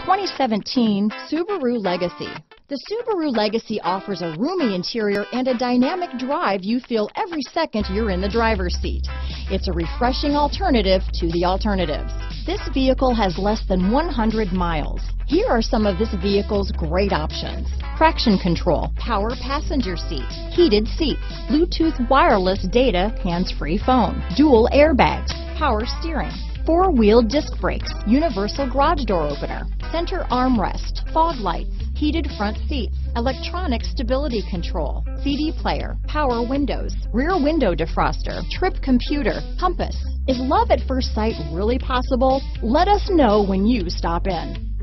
2017 Subaru Legacy. The Subaru Legacy offers a roomy interior and a dynamic drive you feel every second you're in the driver's seat. It's a refreshing alternative to the alternatives. This vehicle has less than 100 miles. Here are some of this vehicle's great options: traction control, power passenger seat, heated seats, Bluetooth wireless data, hands-free phone, dual airbags, power steering, four-wheel disc brakes, universal garage door opener, center armrest, fog lights, heated front seats, electronic stability control, CD player, power windows, rear window defroster, trip computer, compass. Is love at first sight really possible? Let us know when you stop in.